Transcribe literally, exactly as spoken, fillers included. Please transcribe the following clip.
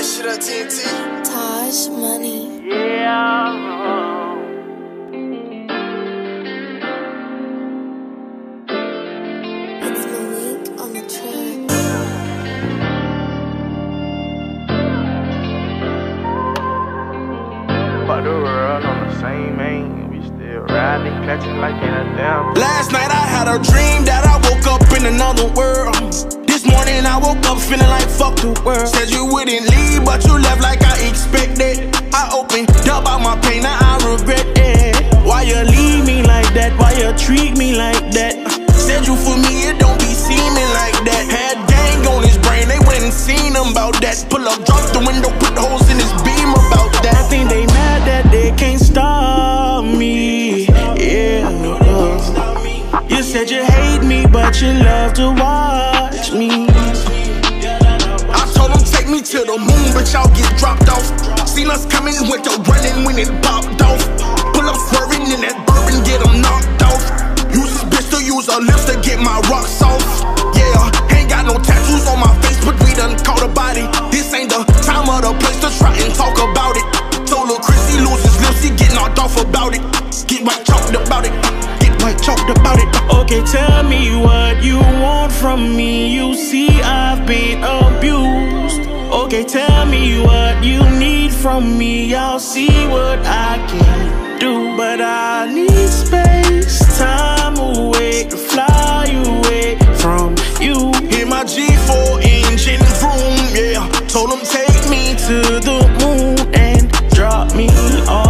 shit at T N T. Taj Money. Yeah. It's Malik on the track. But the world on the same aim. We still riding, clutching like in a damn. Last night I had a dream that I woke up in another world. This morning I woke up feeling like fuck the world. Said you wouldn't leave, but you left like I expected. I opened up all my pain, now I regret it. Why you leave me like that? Why you treat me like that? Said you for me, it don't be seeming like that. Had gang on his brain, they went and seen him about that. Pull up, drop the window, put holes in his beam about that. I think they mad that they can't stop me. Yeah. You said you hate me, but you love to watch me. I told them take me to the moon, but y'all get dropped off. Seen us coming with the running when it popped off. Pull up swerving in that bourbon, get them knocked off. Use this bitch to use her lips to get my rocks off. Yeah, ain't got no tattoos on my face, but we done caught a body. This ain't the time or the place to try and talk about it. Told Lil' Chris he lose his lips, he get knocked off about it. Get white chalked about it, get white chalked about it. Okay, tell me what you want from me. You see I've been abused. Okay, tell me what you need from me. I'll see what I can do. But I need space, time away to fly away from you. In my G four engine room, yeah. Told him take me to the moon and drop me off.